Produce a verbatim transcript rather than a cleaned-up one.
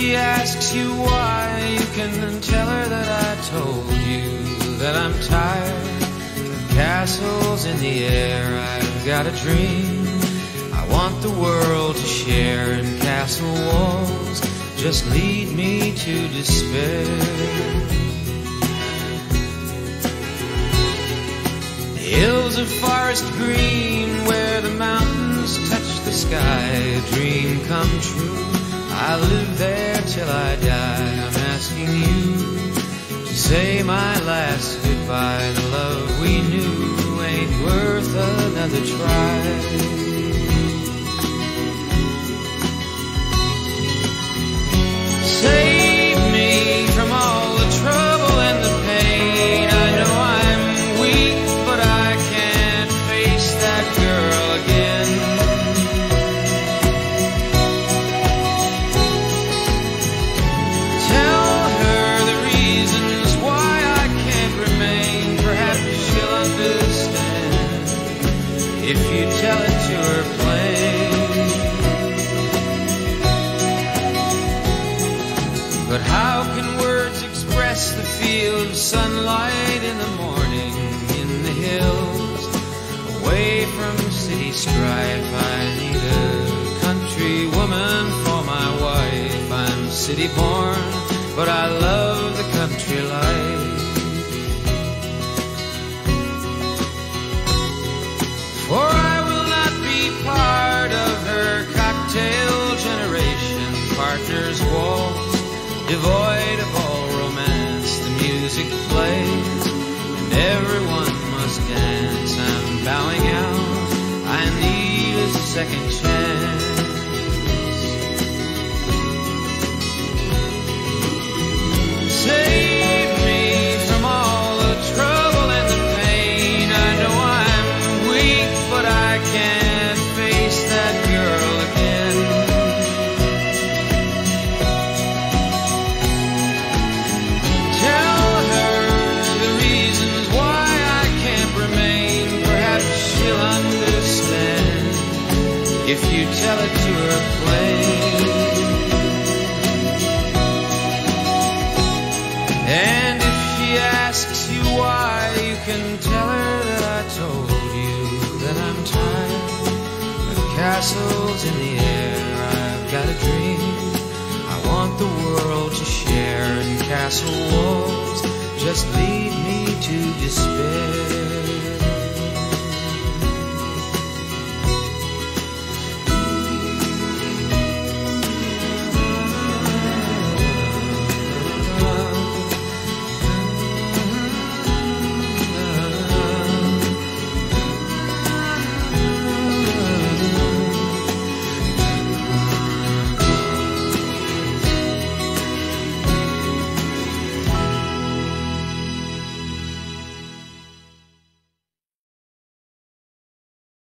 she asks you why, you can tell her that I told you that I'm tired of castles in the air. I've got a dream I want the world to share, and castle walls just lead me to despair. The hills of forest green where the mountains touch the sky, a dream come true. I'll live there till I die. I'm asking you to say my last goodbye. The love we knew ain't worth another try. Save me from all the trouble and the pain. I know I'm weak, but I can't face that girl again. Tell her the reasons why I can't remain. Perhaps she'll understand if you tell it to her plain. But how can words express the feel of sunlight in the morning in the hills, away from city strife? I need a country woman for my wife. I'm city born, but I love the country life. For I will not be part of her cocktail generation. Partners waltz, devoid of all romance. The music plays and everyone must dance. I'm bowing out, I need a second chance. Save me from all the trouble and the pain. I know I'm weak, but I can't face that girl again. Tell her the reasons why I can't remain. Perhaps she'll understand if you tell it to her plain. And if she asks you why, you can tell her that I told you that I'm tired of castles in the air. I've got a dream I want the world to share, and castle walls just lead me to despair.